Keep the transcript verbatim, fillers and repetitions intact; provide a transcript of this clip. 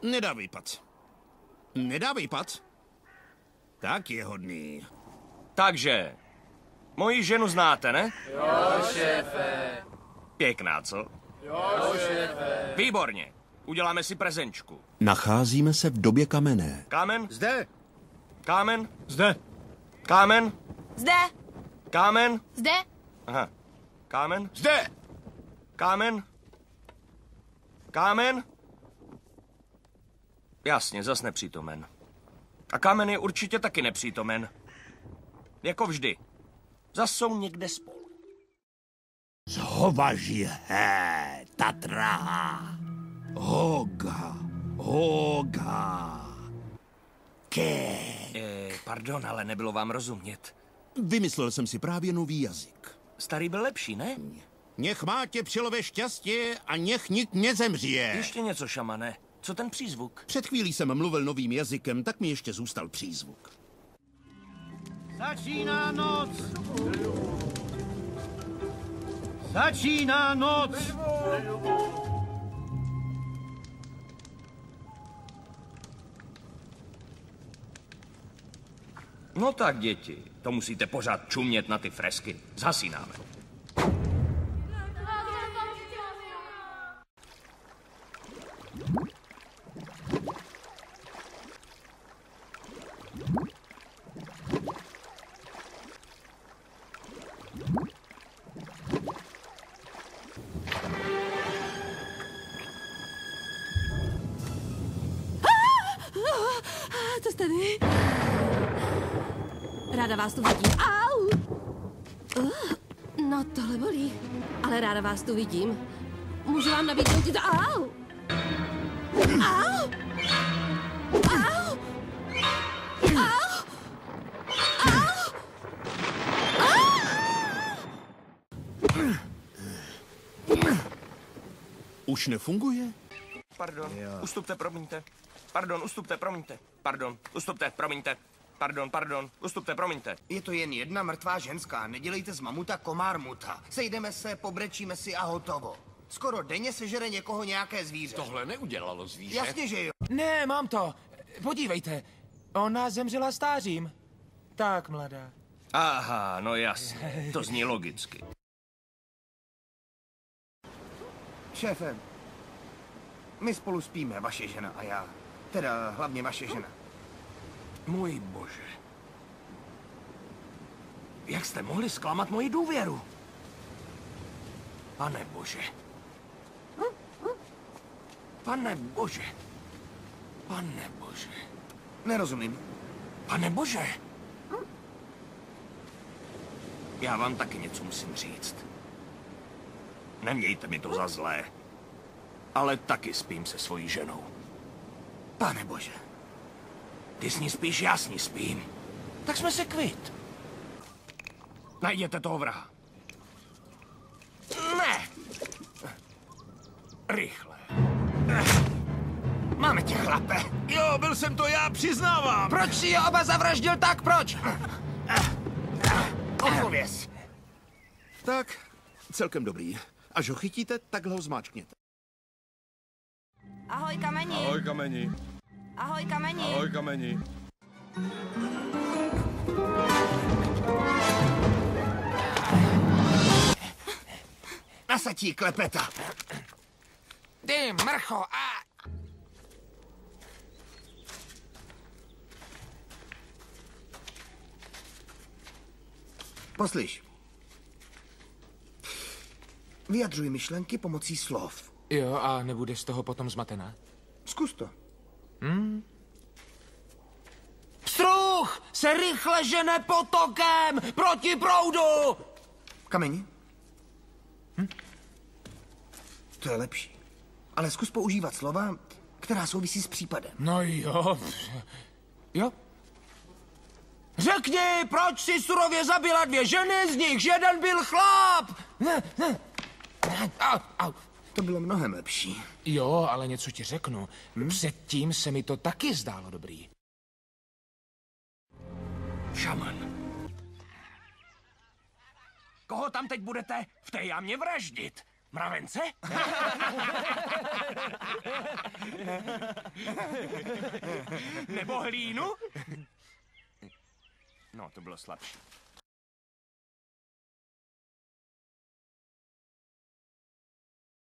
Nedávej pad. Nedávej pad. Tak je hodný. Takže, moji ženu znáte, ne? Jo, šéfe. Pěkná, co? Jo, šéfe. Výborně. Uděláme si prezenčku. Nacházíme se v době kamenné. Kámen? Zde. Kámen? Zde. Kámen? Zde. Kámen? Zde. Aha. Kámen? Zde. Kámen? Kámen? Jasně, zas nepřítomen. A Kámen je určitě taky nepřítomen. Jako vždy. Zas jsou někde spolu. Zhovaži, he, Tatra. Hoga, hoga. Ke. Eh, pardon, ale nebylo vám rozumět. Vymyslel jsem si právě nový jazyk. Starý byl lepší, ne? Nech má tě přilové šťastí a nech nik nezemřije. Ještě něco, šamane. Co ten přízvuk? Před chvílí jsem mluvil novým jazykem, tak mi ještě zůstal přízvuk. Začíná noc! Začíná noc! No tak, děti, to musíte pořád čumět na ty fresky. Zhasínáme. Co tady? Ráda vás tu vidím. Au! Uh, no, tohle bolí. Ale ráda vás tu vidím. Můžu vám nabídnout to? Au! Au! Au! Au! Au! Už nefunguje? Pardon, ustupte, promiňte. Pardon, ustupte, promiňte. Pardon, ustupte, promiňte. Pardon, pardon, ustupte, promiňte. Je to jen jedna mrtvá ženská. Nedělejte z mamuta komármuta. Sejdeme se, pobrečíme si a hotovo. Skoro denně sežere někoho nějaké zvíře. Tohle neudělalo zvíře. Jasně, že jo. Ne, mám to. Podívejte. Ona zemřela stářím. Tak, mladá. Aha, no jasně, to zní logicky. Šéfe, my spolu spíme, vaše žena a já. Teda hlavně vaše žena. Můj bože. Jak jste mohli zklamat moji důvěru? Pane bože. Pane bože. Pane bože. Nerozumím. Pane bože. Já vám taky něco musím říct. Nemějte mi to za zlé. Ale taky spím se svojí ženou. Pane bože. Ty s ní spíš, já s ní spím. Tak jsme se kvit. Najděte toho vraha. Ne! Rychle. Máme tě, chlape. Jo, byl jsem to já, přiznávám. Proč si je oba zavraždil, tak proč? Odpověz. Tak, celkem dobrý. Až ho chytíte, tak ho zmáčkněte. Ahoj, kameni. Ahoj, kameni. Ahoj, kameni. Ahoj, kameni. Nasatí klepeta. Ty, mrcho, a... Poslyš. Vyjadřuj myšlenky pomocí slov. Jo, a nebude z toho potom zmatená? Zkus to. Hmm? Pstruh se rychle žene potokem proti proudu! Kameni? Hm? To je lepší. Ale zkus používat slova, která souvisí s případem. No jo. Jo? Řekni, proč si surově zabila dvě ženy, z nichž jeden byl chlap! Au, au. To bylo mnohem lepší. Jo, ale něco ti řeknu. Hm? Předtím se mi to taky zdálo dobrý. Šaman. Koho tam teď budete v té jámě vraždit? Mravence? Nebo hlínu? No, to bylo slabší.